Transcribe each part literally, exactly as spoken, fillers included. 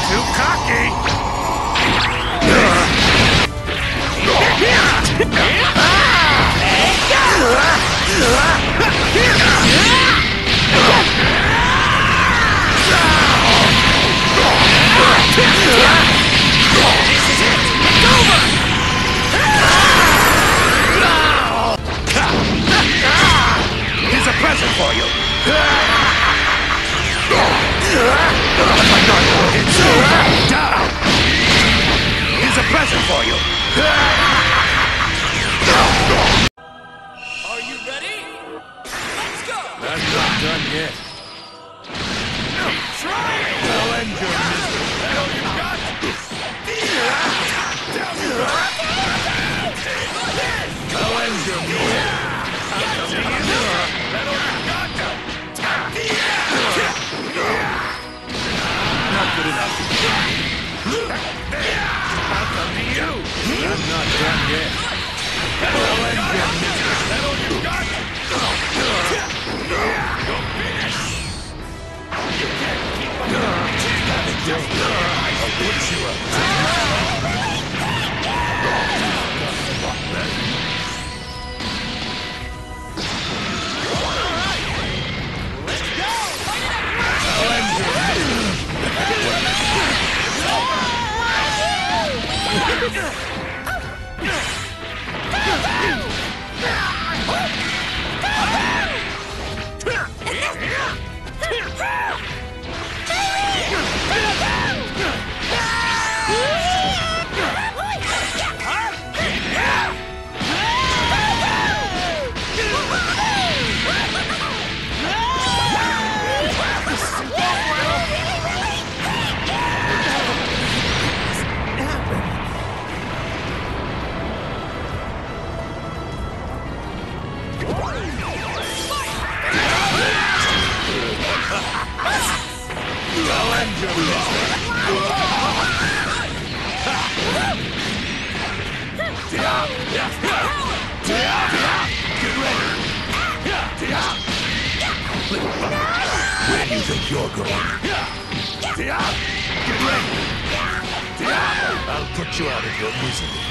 too cocky! Here's a present for you! It's down! Here's a present for you! Are you ready? Let's go! I'm not done yet. Try it! I'll end your misery. That all you got? I'll end your misery. That all you got? Not good enough. I'll come to you. I'm not done yet. I'll end your misery. That all you got? You're finished! You can't keep up. I'll put you up. Let's go! I'll end your I'll end your misery. Get ready. Where do you think you're going? Get ready. I'll put you out of your misery.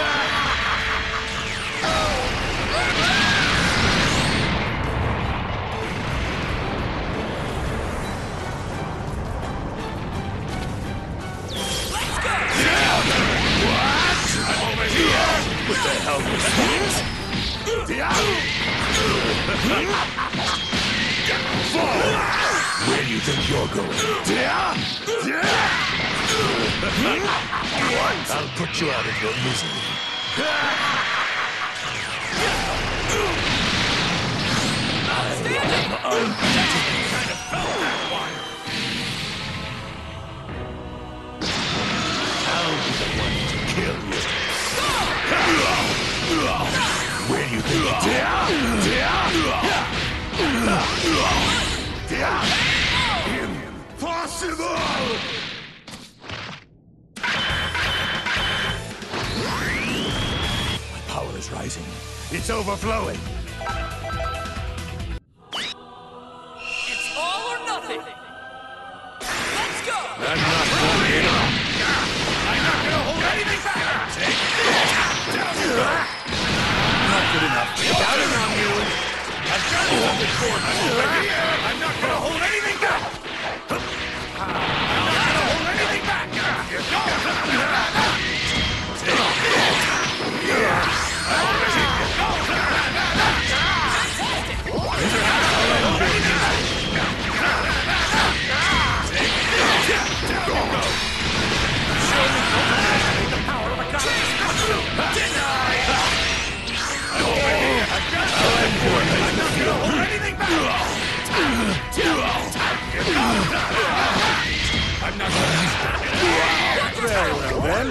What the hell was that? Fall! Where do you think you're going? What? I'll put you out of your misery. I am unbeaten. Kind of felt that one. I'll be the one to kill you. Where do you think Impossible! My power is rising. It's overflowing. It's all or nothing. Let's go! I'm not going in. I'm not gonna hold anything back! Take Not good enough. Down around you! I've got something for you! I'm not gonna hold anything back! I'm not gonna hold anything back! Here goes! Very well, then.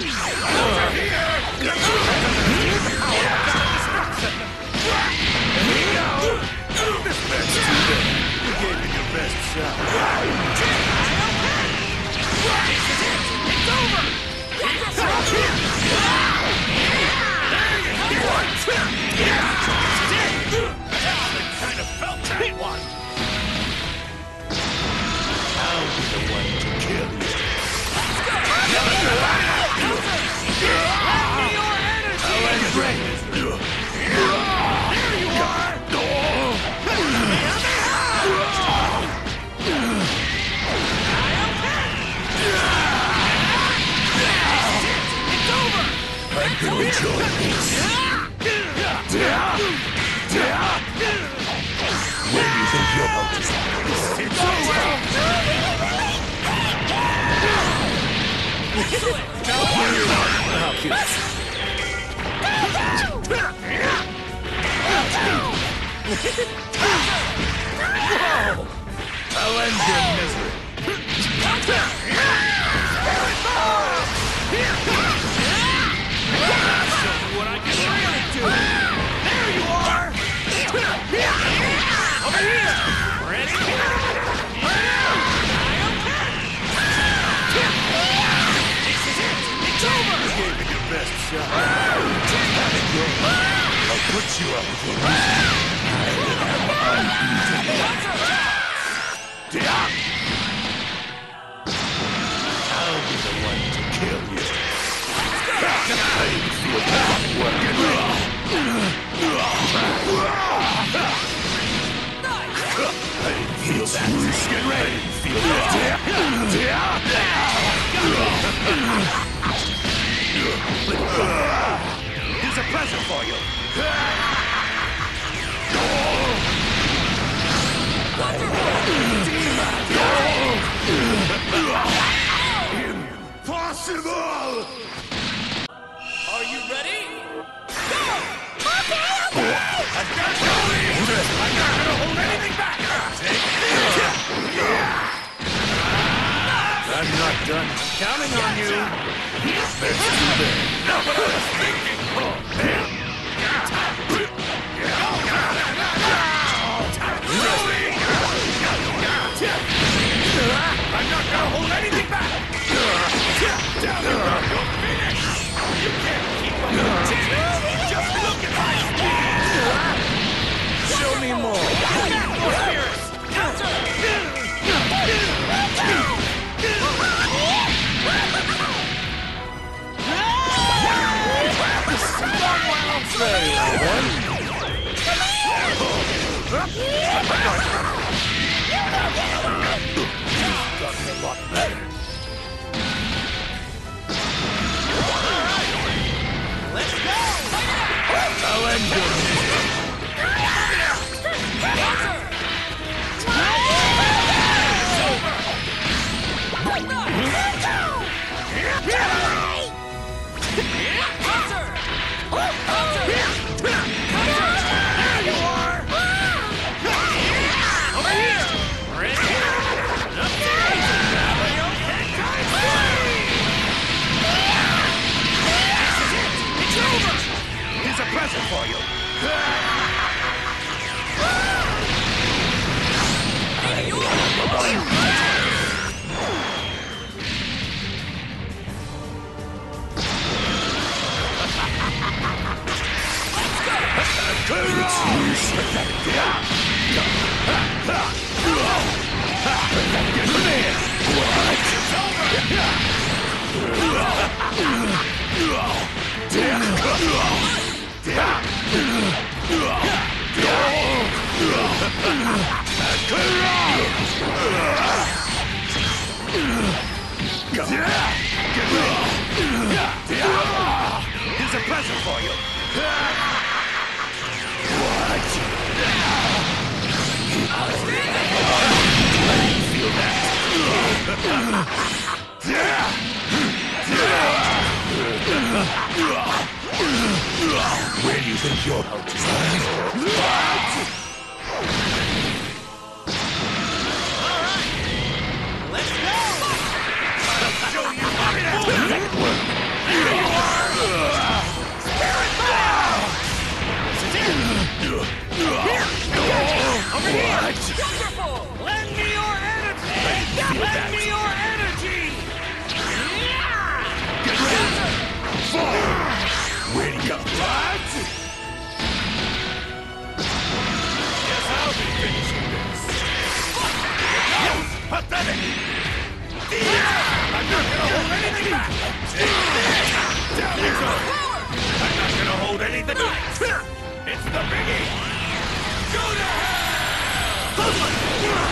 You gave me your best shot. It's over! Kind of felt that one! I'll be the one to kill you. Enjoy this. Where do you think your boat is? It's over! How cute. Whoa! I'll end your misery. I'll show you what I can really do. There you are! Over here! Ready? This is it! It's over! You gave me your best shot. I'll put you up with your reason. I'll be the one to kill you. I didn't feel that working. I didn't feel that. Get ready. I didn't feel that. Here's a present for you. Impossible! Are you ready? Go! Okay, okay! I've got to leave! I'm not gonna hold anything back! Take this! I'm not done counting on you! Let's do that! Not what I was thinking! I'm not gonna hold anything back! Down the road, you're finished! You can't keep up with this! Just look at my speed! Show me more! More spirits! Counter! Very well done! You've gotten a lot better. Let's go! I'll end your misery. Here's a present for you. Here's a present for you. What? Feel that? Where do you think your boat is? Let's go! I'll show you how it works. Here you are! Spirit Ball! Over here! Wonderful! Lend me your energy! Lend me your energy! Get ready! Fall! Where do you go? What? Guess I'll be finishing this. Pathetic! I'm not gonna hold anything back! Take this! Down you go! I'm not gonna hold anything back! It's the biggie! Go to hell!